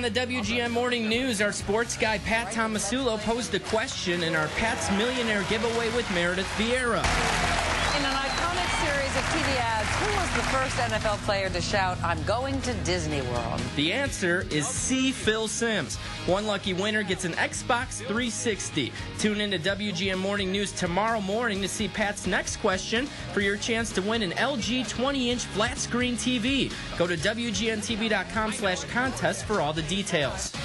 the WGN Morning News, our sports guy Pat Tomasulo posed a question in our Pat's Millionaire giveaway with Meredith Viera. In an iconic series of TV ads, who was the first NFL player to shout, "I'm going to Disney World"? The answer is C. Phil Simms. One lucky winner gets an Xbox 360. Tune in to WGN Morning News tomorrow morning to see Pat's next question for your chance to win an LG 20-inch flat screen TV. Go to WGNTV.com/contest for all the details.